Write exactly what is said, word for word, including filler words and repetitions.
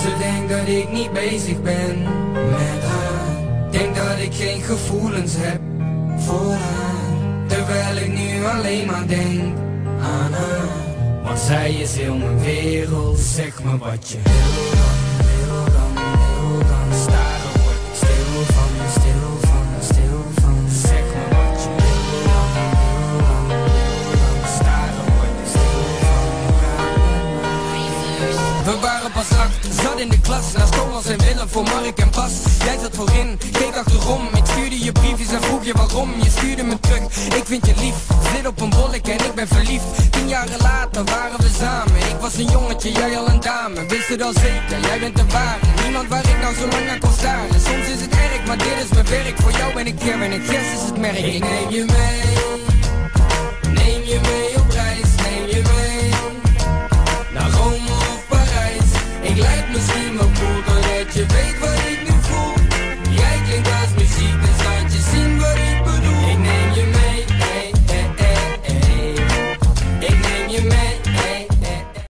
Ze denkt dat ik niet bezig ben met haar. Denk dat ik geen gevoelens heb voor haar. Terwijl ik nu alleen maar denk aan haar. Want zij is heel mijn wereld. Zeg me wat je wil dan, wil dan, wil dan. Staren word ik stil van, stil van, stil van. Zeg me wat je wil dan, wil dan, wil dan. Staren word ik stil van. We waren pas acht, zat in de klas. Naast Thomas en Willem voor Mark en Bas. Jij zat voorin, keek achterom. Ik stuurde je briefjes en vroeg je waarom. Je stuurde me terug, ik vind je lief. Zit op een bollek en ik ben verliefd. Tien jaren later waren we samen. Ik was een jongetje, jij al een dame. Wist het al zeker, jij bent de ware. Niemand waar ik nou zo lang aan kon staren. Soms is het erg, maar dit is mijn werk. Voor jou ben ik Kevin en Gers is het merk. Ik neem je mee, neem je mee op reis. Neem je mee naar Rome of Parijs. Ik lijk misschien wel cool, doordat je weet